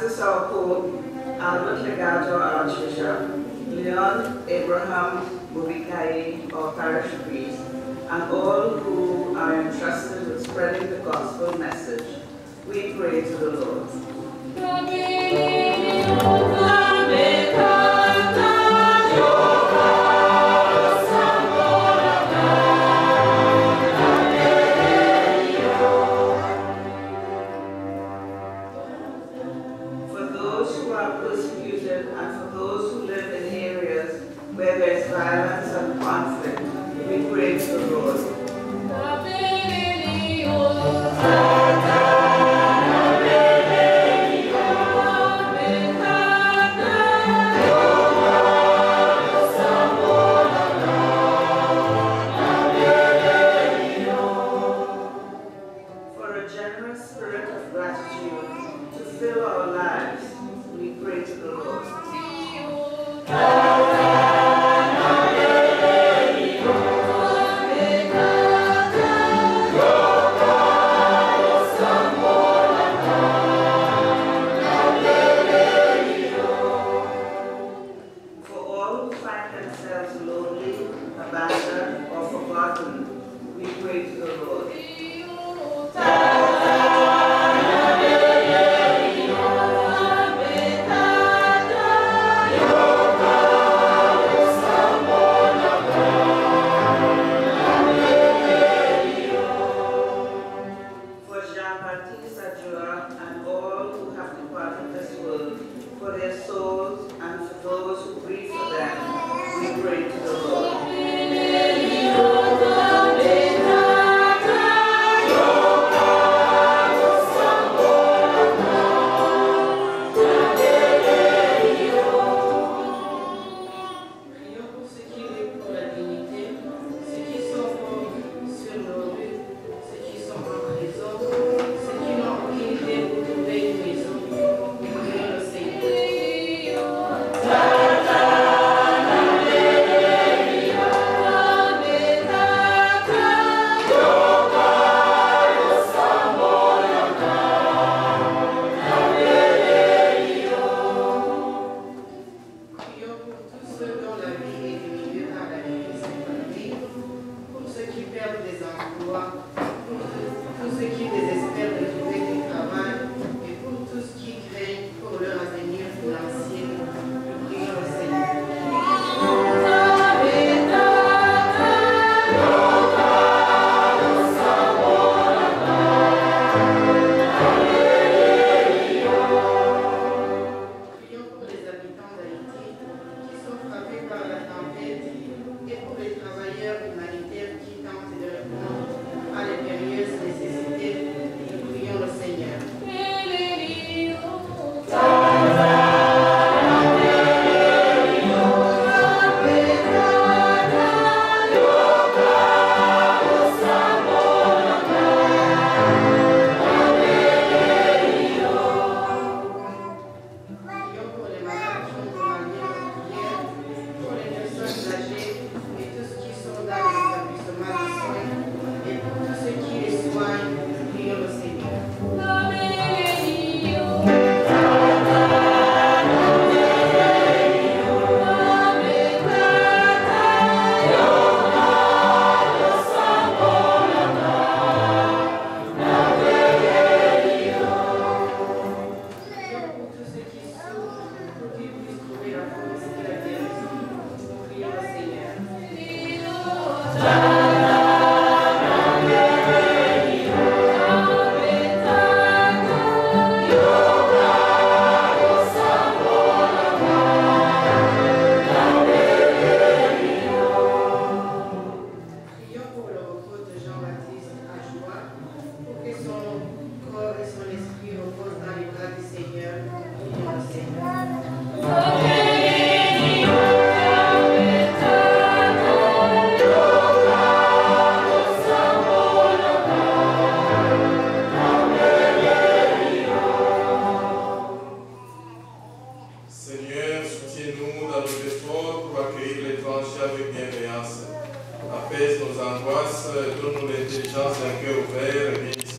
Francis our Pope, Albert Legato our Archbishop, Leon Abraham Mubikai our parish priest, and all who are entrusted with spreading the gospel message, we pray to the Lord. Where there is violence and conflict, we pray to the Lord. For a generous spirit of gratitude to fill our lives, we pray to the Lord. Apaise nos angoisses, donne-nous l'intelligence d'un cœur ouvert et